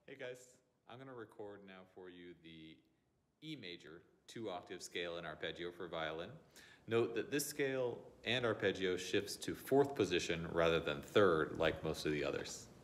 Hey guys, I'm going to record now for you the E major 2-octave scale in arpeggio for violin. Note that this scale and arpeggio shifts to 4th position rather than 3rd like most of the others.